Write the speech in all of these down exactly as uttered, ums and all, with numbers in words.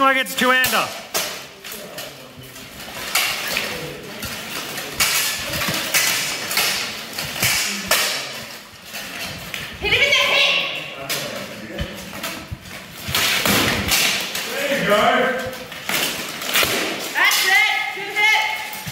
like it's two-hander. Hit him in the head. There you go. That's it. Two hits.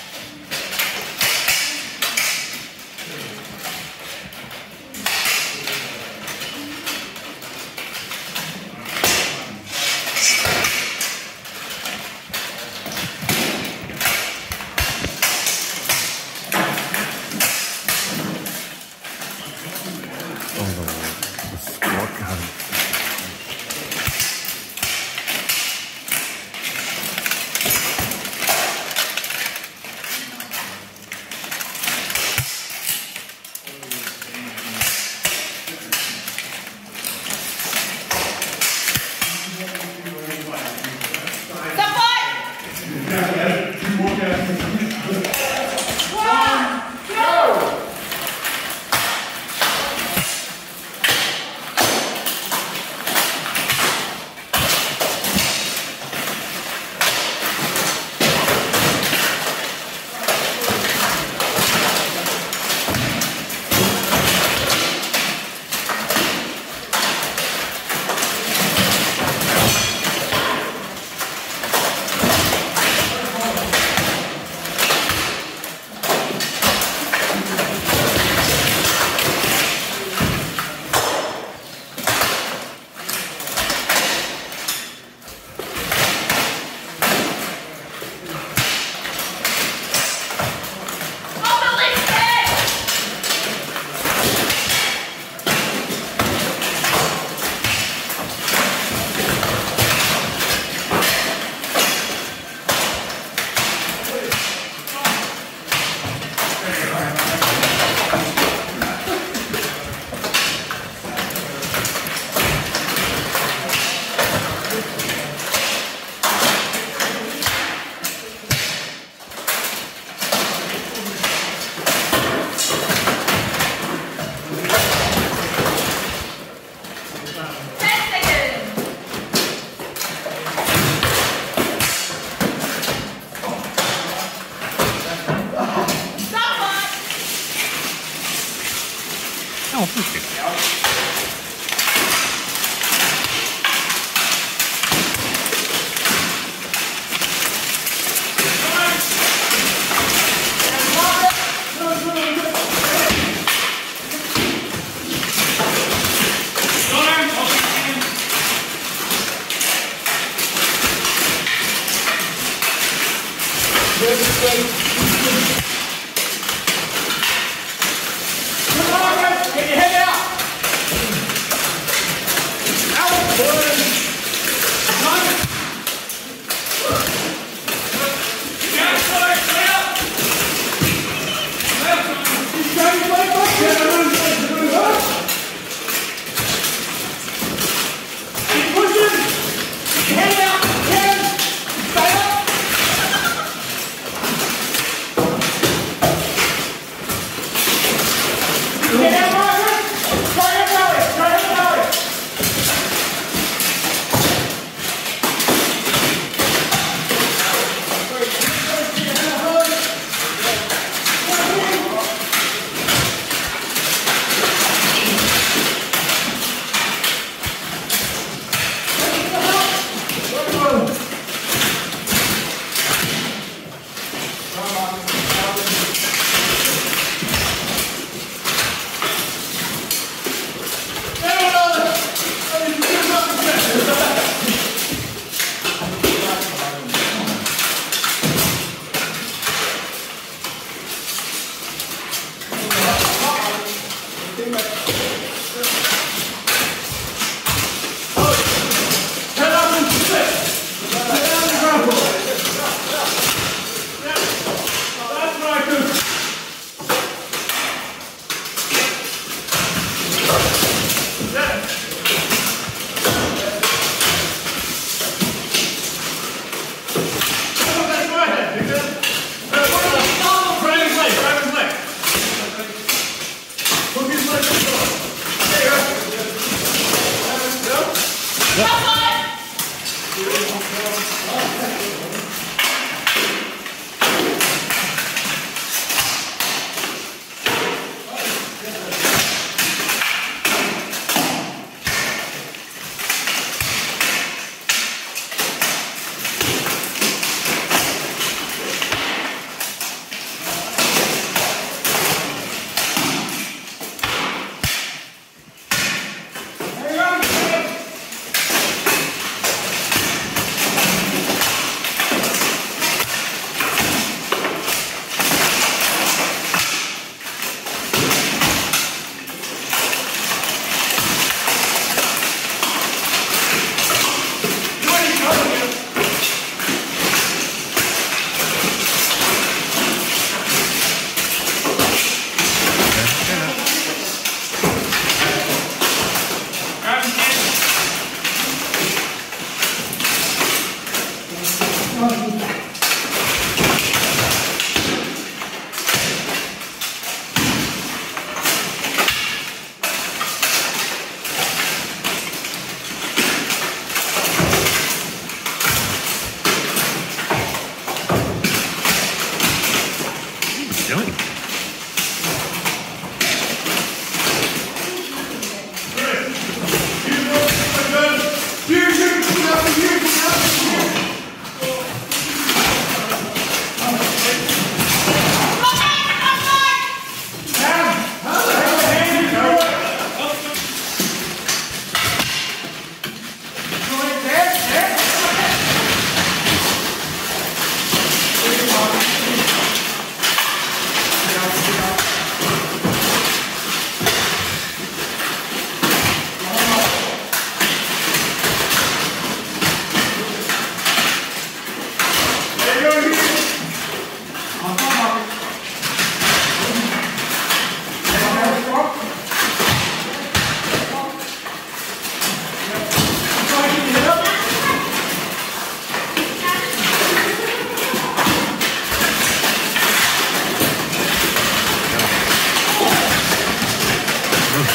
Oh, thank you.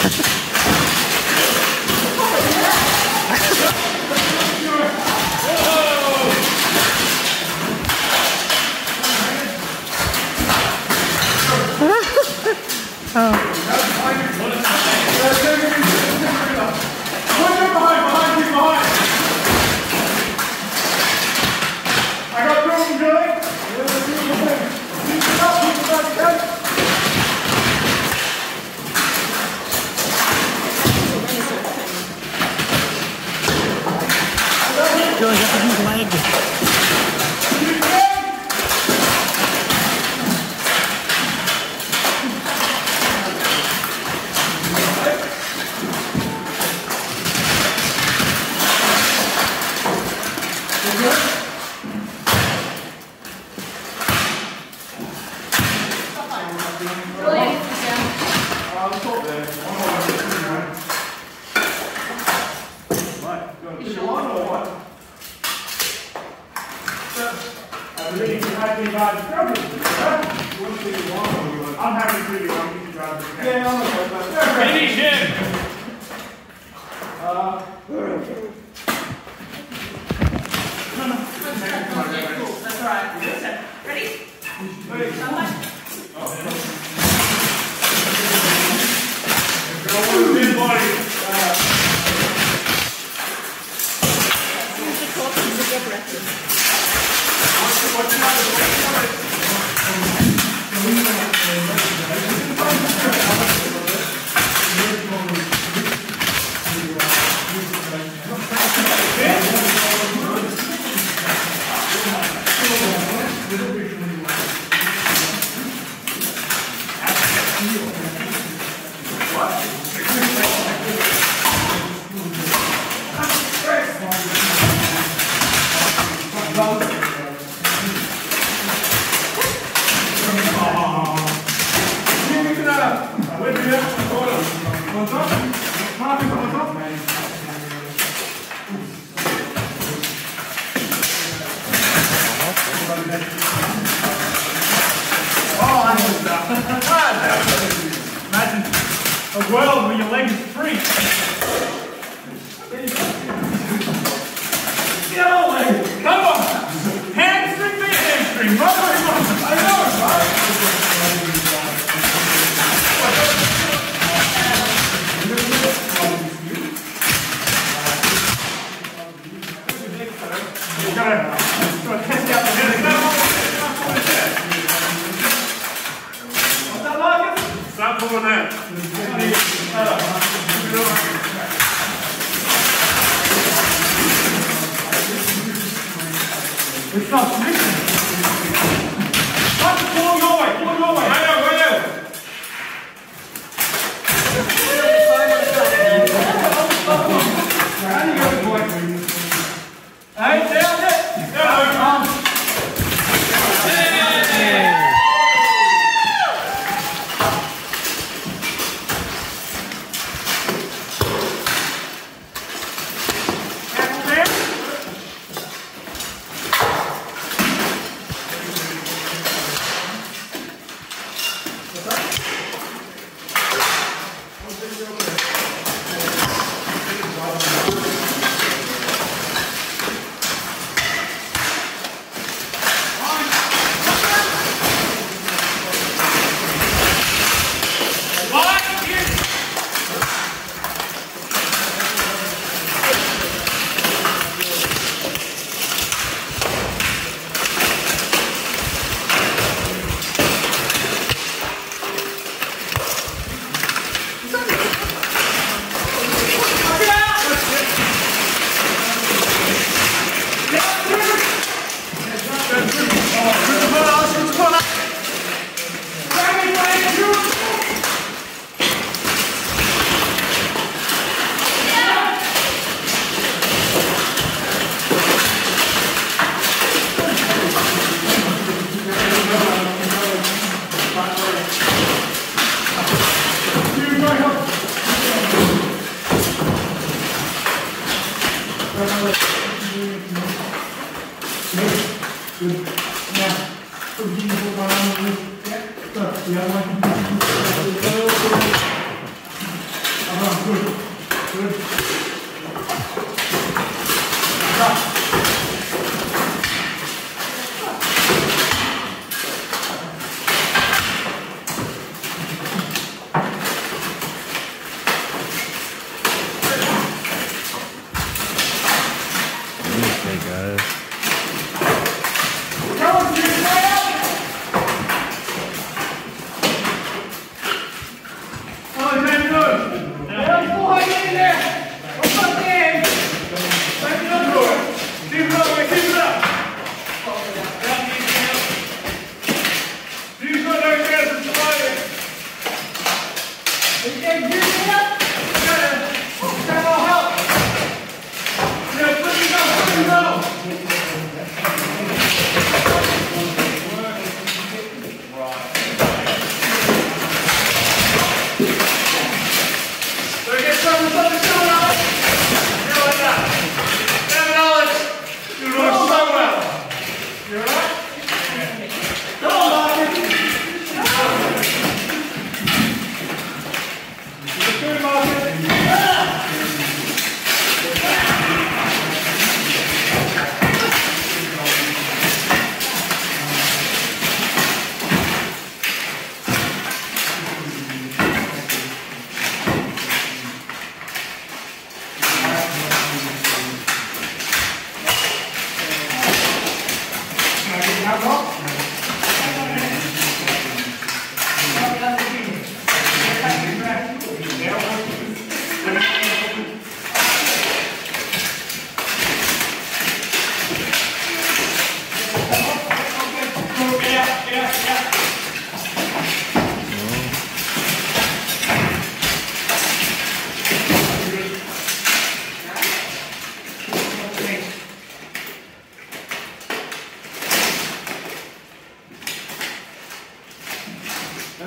I'm happy to do it. I'm going to drive it. Yeah, I'm okay. Finish him! Uh, That's alright. Ready? Someone? Good body. Imagine a world where your leg is free. Get away! Come on! Hamstring me, hamstring! Run, run, run! I know it, right? You've got to, got to test out the head. Stop pulling that. It's not missing. Watch it, pull your way, pull your way. Right out, right out. Hey, down it. Down it.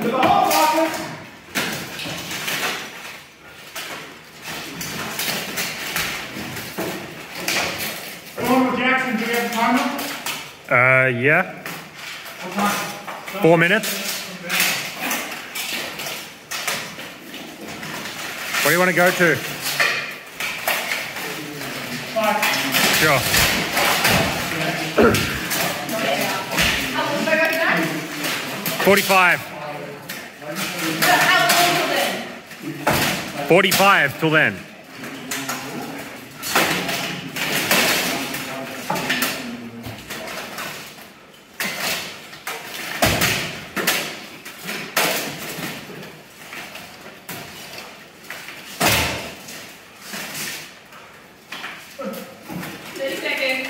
the hot pocket. Going with Jackson, do you have a timer? Uh, yeah. What time? Four minutes. What do you want to go to? Five. Sure. How long have I got tonight? forty-five. How long till then? forty-five till then. thirty seconds.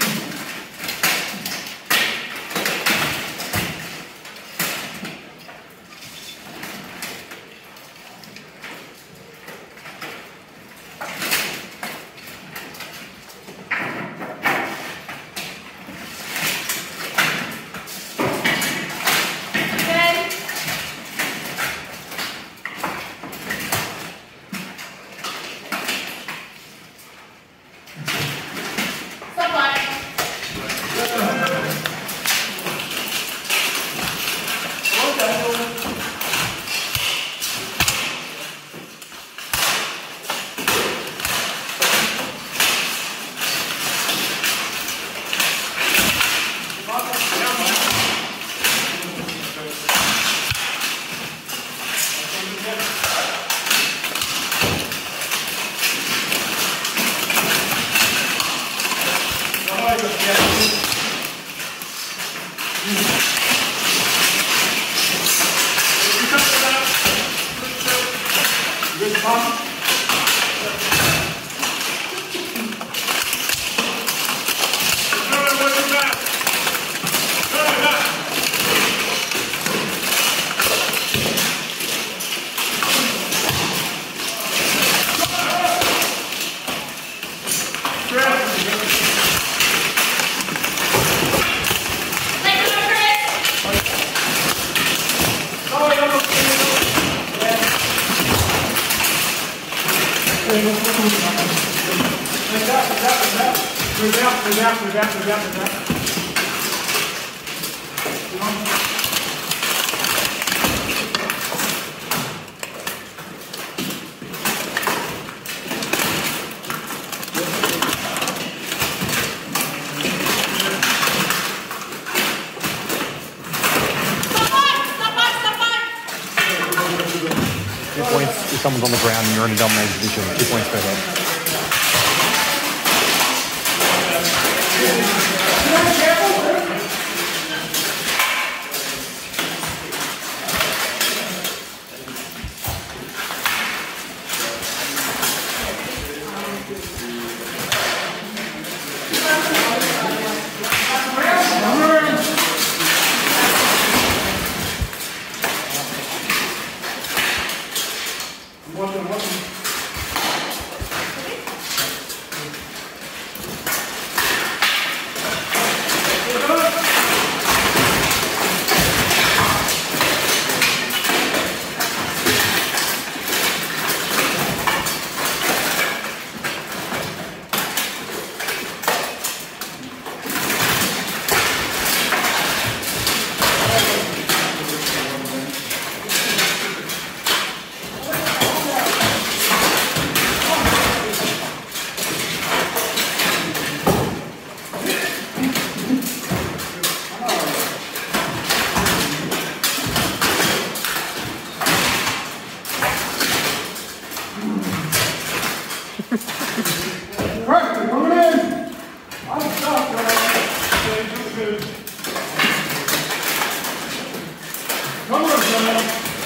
Good pump. Like that, like that, like that. Move out, move out, move out, move out, move out. Two points if someone's on the ground and you're in a dominated position. Two points per head. Kraken, coming in! I'm stuck, right? Come on, John.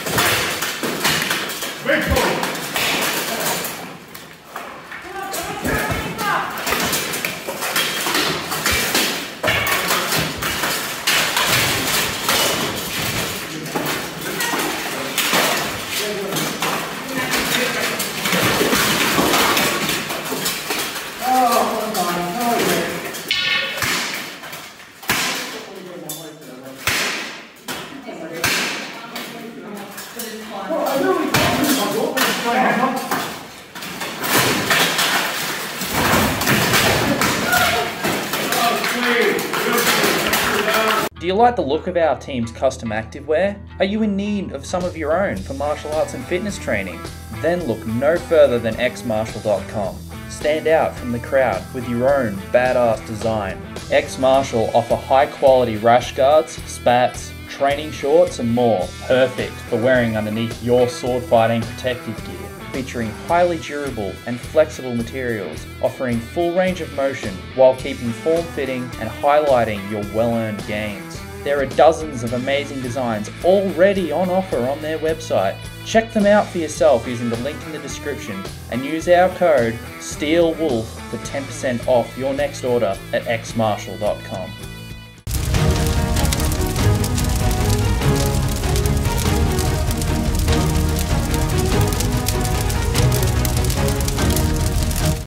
Big boy. Do you like the look of our team's custom activewear? Are you in need of some of your own for martial arts and fitness training? Then look no further than x martial dot com. Stand out from the crowd with your own badass design. X Martial offer high quality rash guards, spats, training shorts and more, perfect for wearing underneath your sword fighting protective gear. Featuring highly durable and flexible materials, offering full range of motion while keeping form-fitting and highlighting your well-earned gains. There are dozens of amazing designs already on offer on their website. Check them out for yourself using the link in the description and use our code STEELWOLF for ten percent off your next order at x martial dot com.